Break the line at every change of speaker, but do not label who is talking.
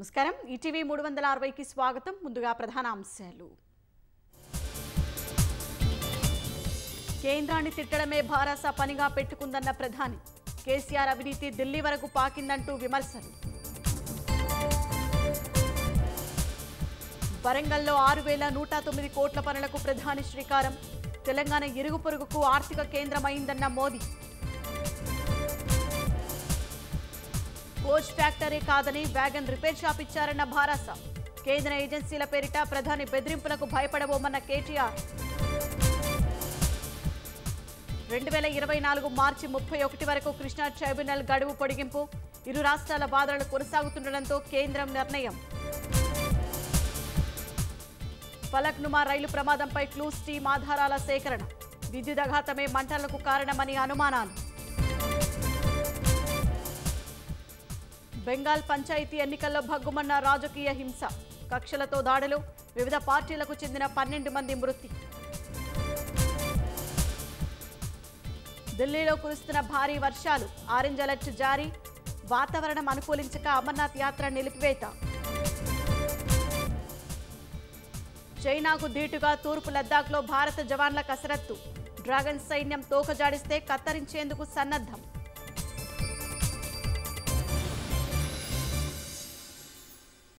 నమస్కారం ఈటీవీ 360కి స్వాగతం. ముందుగా ప్రధాన అంశాలు. కేంద్రాన్ని తిట్టడమే భారస పనిగా పెట్టుకుందన్న ప్రధాని. కేసీఆర్ అవినీతి ఢిల్లీ వరకు పాకిందంటూ విమర్శలు. వరంగల్లో 6,109 కోట్ల పనులకు ప్రధాని శ్రీకారం. తెలంగాణ ఇరుగు పొరుగుకు ఆర్థిక కేంద్రమైందన్న మోదీ. కోచ్ ఫ్యాక్టరీ కాదని వ్యాగన్ రిపేర్ షాప్ ఇచ్చారన్న భారస. కేంద్ర ఏజెన్సీల పేరిట ప్రధాని బెదిరింపులకు భయపడబోమన్న కేటీఆర్. 2024 మార్చి 31 వరకు కృష్ణా ట్రైబ్యునల్ గడువు పొడిగింపు. ఇరు రాష్ట్రాల వాదనలు కొనసాగుతుండటంతో కేంద్రం నిర్ణయం. ఫలక్నుమా రైలు ప్రమాదంపై క్లూస్ టీమ్ ఆధారాల సేకరణ. విద్యుదఘాతమే మంటలకు కారణమని అనుమానాలు. బెంగాల్ పంచాయతీ ఎన్నికల్లో భగ్గుమన్న రాజకీయ హింస. కక్షలతో దాడులు. వివిధ పార్టీలకు చెందిన 12 మంది మృతి. ఢిల్లీలో కురుస్తున్న భారీ వర్షాలు. ఆరెంజ్ అలర్ట్ జారీ. వాతావరణం అనుకూలించక అమర్నాథ్ యాత్ర నిలిపివేత. చైనాకు ధీటుగా తూర్పు లద్దాఖ్లో భారత జవాన్ల కసరత్తు. డ్రాగన్ సైన్యం తోక జాడిస్తే కత్తరించేందుకు సన్నద్ధం.